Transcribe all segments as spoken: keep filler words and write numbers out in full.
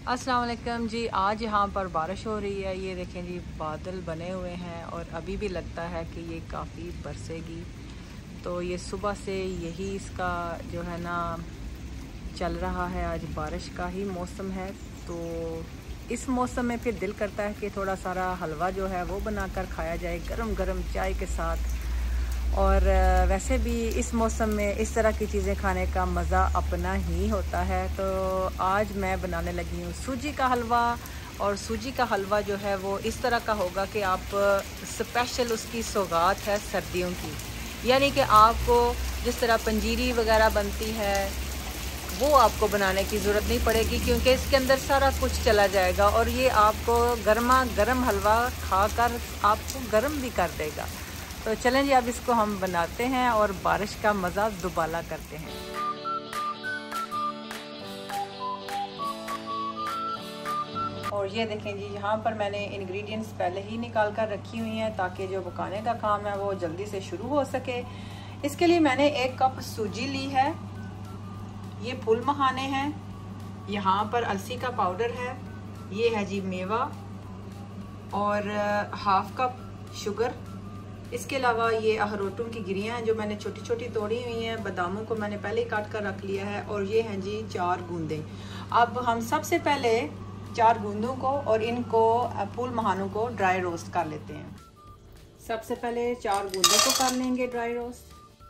अस्सलाम वालेकुम जी। आज यहाँ पर बारिश हो रही है। ये देखें जी, बादल बने हुए हैं और अभी भी लगता है कि ये काफ़ी बरसेगी। तो ये सुबह से यही इसका जो है ना चल रहा है। आज बारिश का ही मौसम है, तो इस मौसम में फिर दिल करता है कि थोड़ा सारा हलवा जो है वो बनाकर खाया जाए गरम गरम चाय के साथ। और वैसे भी इस मौसम में इस तरह की चीज़ें खाने का मज़ा अपना ही होता है। तो आज मैं बनाने लगी हूँ सूजी का हलवा। और सूजी का हलवा जो है वो इस तरह का होगा कि आप स्पेशल उसकी सौगात है सर्दियों की, यानी कि आपको जिस तरह पंजीरी वगैरह बनती है वो आपको बनाने की ज़रूरत नहीं पड़ेगी, क्योंकि इसके अंदर सारा कुछ चला जाएगा और ये आपको गर्मा गर्म हलवा खाकर आपको गर्म भी कर देगा। तो चलें जी, अब इसको हम बनाते हैं और बारिश का मज़ा दुबाला करते हैं। और ये देखें जी, यहाँ पर मैंने इंग्रेडिएंट्स पहले ही निकाल कर रखी हुई हैं ताकि जो पकाने का काम है वो जल्दी से शुरू हो सके। इसके लिए मैंने एक कप सूजी ली है, ये फूल मखाने हैं, यहाँ पर अलसी का पाउडर है, ये है जी मेवा और हाफ कप शुगर। इसके अलावा ये अखरोटों की गिरियाँ हैं जो मैंने छोटी छोटी तोड़ी हुई हैं। बादामों को मैंने पहले ही काट कर रख लिया है। और ये हैं जी चार गूंदें। अब हम सबसे पहले चार गूंदों को और इनको फूल मखानों को ड्राई रोस्ट कर लेते हैं। सबसे पहले चार गूंदों को कर लेंगे ड्राई रोस्ट।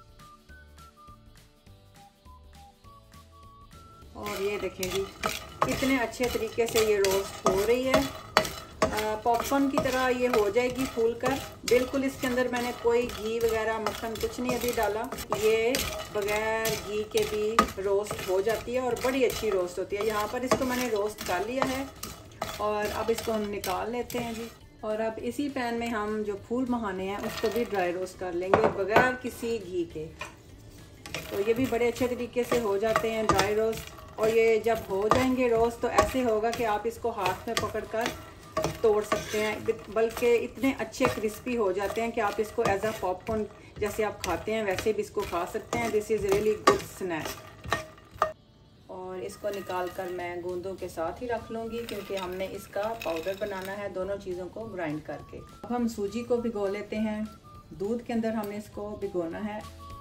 और ये देखें जी, कितने अच्छे तरीके से ये रोस्ट हो रही है। पॉपकॉर्न की तरह ये हो जाएगी फूल कर। बिल्कुल इसके अंदर मैंने कोई घी वगैरह मक्खन कुछ नहीं अभी डाला। ये बगैर घी के भी रोस्ट हो जाती है और बड़ी अच्छी रोस्ट होती है। यहाँ पर इसको मैंने रोस्ट कर लिया है और अब इसको हम निकाल लेते हैं जी। और अब इसी पैन में हम जो फूल मखाने हैं उसको भी ड्राई रोस्ट कर लेंगे बगैर किसी घी के। तो ये भी बड़े अच्छे तरीके से हो जाते हैं ड्राई रोस्ट। और ये जब हो जाएंगे रोस्ट तो ऐसे होगा कि आप इसको हाथ में पकड़ कर तोड़ सकते हैं, बल्कि इतने अच्छे क्रिस्पी हो जाते हैं कि आप इसको एज अ पॉपकॉर्न जैसे आप खाते हैं वैसे भी इसको खा सकते हैं। This is really good snack. और इसको निकाल कर मैं गूंदों के साथ ही रख लूँगी, क्योंकि हमने इसका पाउडर बनाना है दोनों चीज़ों को ग्राइंड करके। अब हम सूजी को भिगो लेते हैं। दूध के अंदर हमने इसको भिगोना है।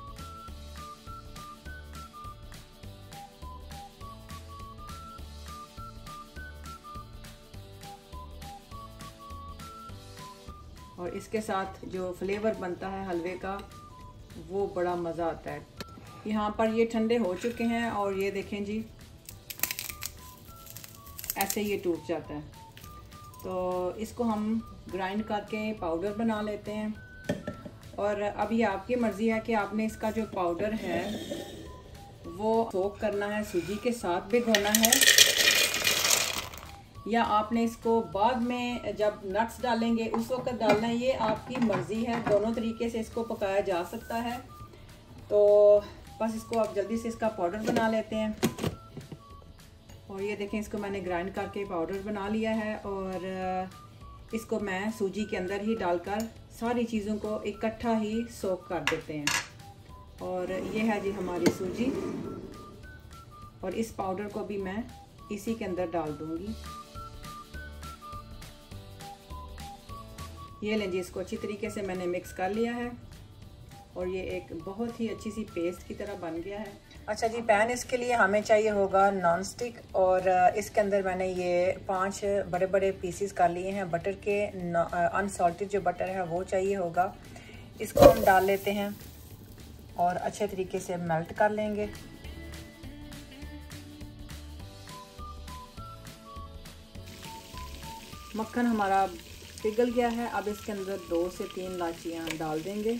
और इसके साथ जो फ्लेवर बनता है हलवे का वो बड़ा मज़ा आता है। यहाँ पर ये ठंडे हो चुके हैं और ये देखें जी, ऐसे ये टूट जाता है। तो इसको हम ग्राइंड करके पाउडर बना लेते हैं। और अब ये आपकी मर्ज़ी है कि आपने इसका जो पाउडर है वो सोक करना है, सूजी के साथ भिगोना है, या आपने इसको बाद में जब नट्स डालेंगे उस वक्त डालना है। ये आपकी मर्ज़ी है, दोनों तरीके से इसको पकाया जा सकता है। तो बस इसको आप जल्दी से इसका पाउडर बना लेते हैं। और ये देखें, इसको मैंने ग्राइंड करके पाउडर बना लिया है और इसको मैं सूजी के अंदर ही डालकर सारी चीज़ों को इकट्ठा ही सोक कर देते हैं। और ये है जी हमारी सूजी, और इस पाउडर को भी मैं इसी के अंदर डाल दूँगी। ये लें जी, इसको अच्छी तरीके से मैंने मिक्स कर लिया है और ये एक बहुत ही अच्छी सी पेस्ट की तरह बन गया है। अच्छा जी, पैन इसके लिए हमें चाहिए होगा नॉन स्टिक, और इसके अंदर मैंने ये पांच बड़े बड़े पीसीस कर लिए हैं बटर के। अनसॉल्टेड जो बटर है वो चाहिए होगा। इसको हम डाल लेते हैं और अच्छे तरीके से मेल्ट कर लेंगे। मक्खन हमारा पिघल गया है। अब इसके अंदर दो से तीन इलायचियाँ डाल देंगे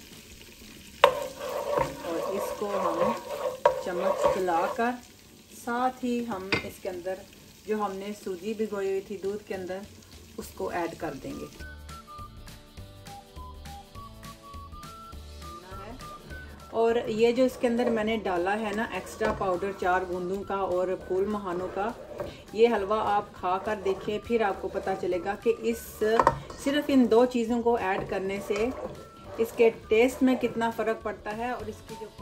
और इसको हम चम्मच चलाकर साथ ही हम इसके अंदर जो हमने सूजी भिगोई हुई थी दूध के अंदर उसको ऐड कर देंगे। और ये जो इसके अंदर मैंने डाला है ना एक्स्ट्रा पाउडर चार गूंदों का और फूल मखानों का, ये हलवा आप खा कर देखें, फिर आपको पता चलेगा कि इस सिर्फ इन दो चीज़ों को ऐड करने से इसके टेस्ट में कितना फ़र्क पड़ता है। और इसकी जो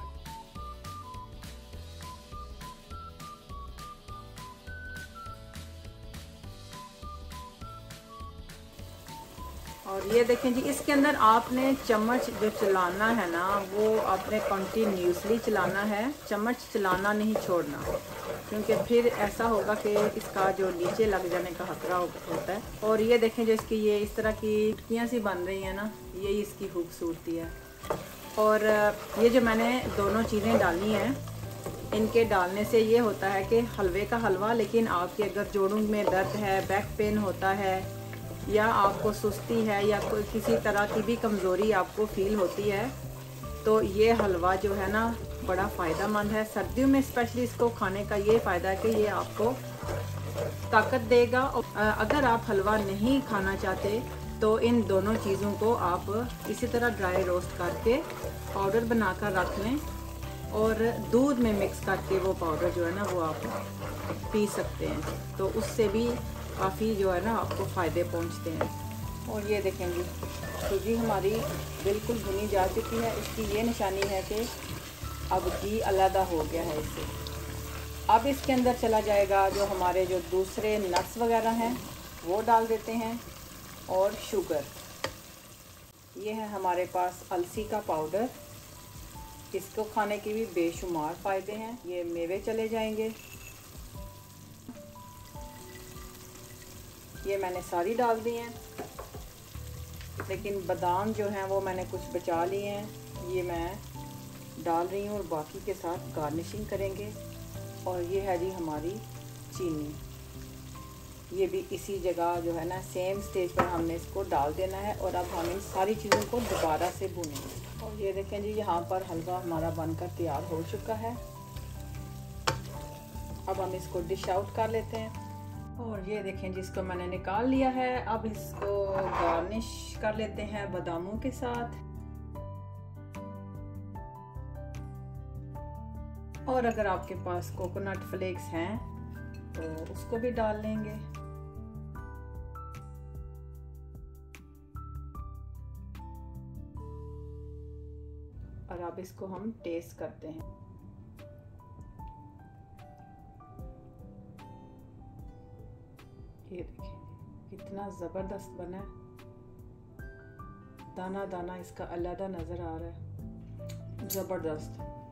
और ये देखें जी, इसके अंदर आपने चम्मच जो चलाना है ना, वो आपने कंटिन्यूसली चलाना है, चम्मच चलाना नहीं छोड़ना, क्योंकि फिर ऐसा होगा कि इसका जो नीचे लग जाने का खतरा होता है। और ये देखें जो इसकी ये इस तरह की टिक्कियाँ सी बन रही हैं ना, यही इसकी खूबसूरती है। और ये जो मैंने दोनों चीज़ें डाली हैं, इनके डालने से ये होता है कि हलवे का हलवा, लेकिन आपके अगर जोड़ों में दर्द है, बैक पेन होता है, या आपको सुस्ती है, या कोई किसी तरह की भी कमज़ोरी आपको फील होती है, तो ये हलवा जो है ना बड़ा फ़ायदा मंद है। सर्दियों में स्पेशली इसको खाने का ये फ़ायदा है कि ये आपको ताकत देगा। और अगर आप हलवा नहीं खाना चाहते तो इन दोनों चीज़ों को आप इसी तरह ड्राई रोस्ट करके पाउडर बनाकर रख लें, और दूध में मिक्स करके वो पाउडर जो है ना वो आप पी सकते हैं, तो उससे भी काफ़ी जो है ना आपको फ़ायदे पहुंचते हैं। और ये देखें जी, सूजी हमारी बिल्कुल भुनी जा चुकी है। इसकी ये निशानी है कि अब घी अलग हो गया है इससे। अब इसके अंदर चला जाएगा जो हमारे जो दूसरे नट्स वगैरह हैं वो डाल देते हैं, और शुगर। ये है हमारे पास अलसी का पाउडर, इसको खाने के भी बेशुमार फ़ायदे हैं। ये मेवे चले जाएंगे, ये मैंने सारी डाल दी हैं, लेकिन बादाम जो हैं वो मैंने कुछ बचा लिए हैं, ये मैं डाल रही हूँ, और बाकी के साथ गार्निशिंग करेंगे। और ये है जी हमारी चीनी, ये भी इसी जगह जो है ना सेम स्टेज पर हमने इसको डाल देना है। और अब हम इन सारी चीज़ों को दोबारा से भूनेंगे। और ये देखें जी, यहाँ पर हलवा हमारा बनकर तैयार हो चुका है। अब हम इसको डिश आउट कर लेते हैं। और ये देखें जिसको मैंने निकाल लिया है। अब इसको गार्निश कर लेते हैं बादामों के साथ, और अगर आपके पास कोकोनट फ्लेक्स हैं तो उसको भी डाल लेंगे। और अब इसको हम टेस्ट करते हैं। ये देखिए कितना ज़बरदस्त बना है, दाना दाना इसका अलग नज़र आ रहा है, ज़बरदस्त।